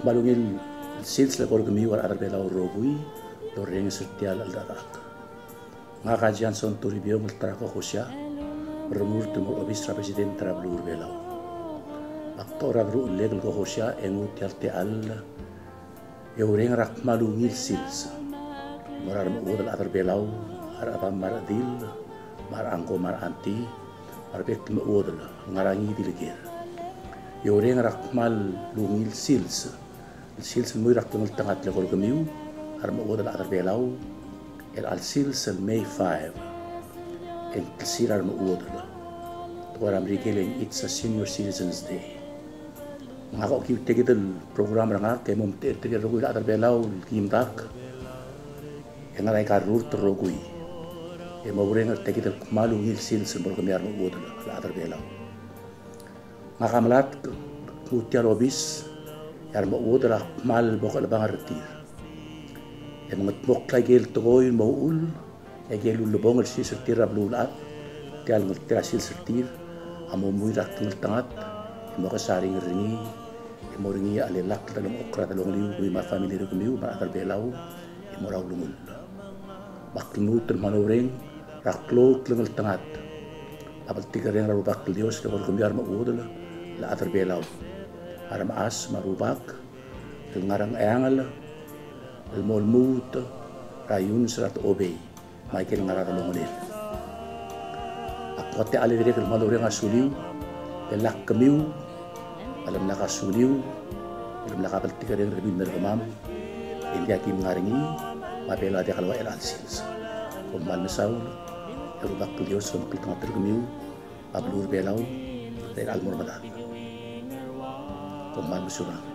malungil sils la kor gemi war arbela robui lo reng setial al darak nga kajian son turibio multra ko khosya remur tumur obistra presiden trablur belau aktora gru legal ko khosya engu tialte al yo reng rak malungil sils morar mo udal arbelau ar apa maradil mar angko mar anti mar bek mo udal ngarangi diligir yo reng rak mal lungil sils muy rak tumul tangat le gorgamiu ar mo udal arbelau el al sils el May 5 en tsir ar mo udal to ar amrikelen it's a senior citizens day nga ko ki tegidel program ranga ke mom te rogui arbelau kimdak en ay karur trogui e mo brenga tegidel malungil sils gorgamiu ar mo udal arbelau nga kamlat mutiar obis yar mo udra mal bokal bangartir e mo mok lagel toy mo ul e gelu lubong si sertir ablulat tial mo trasil sertir amo muy rak tul tangat e mo kasari ringi e mo ringi ale lak talong okra talong liu wi ma family ro kemiu ma atar belau e mo raw lumul baknu tul manoreng rak lo tlengel tangat abal tigareng raw bak lios ke ko kemiar mo udla la atar belau aram as marubak ngarang angal el molmut rayun serat obey Michael ngarang longolel akote ale dire ke malore ngasuliu elak kemiu alam nakasuliu alam nakabal tigareng rebin mergamam india kim ngaringi mapela dia kalwa el alsils komal mesaul erubak lios som pitang tergemiu ablur belau del almor madan komal mesura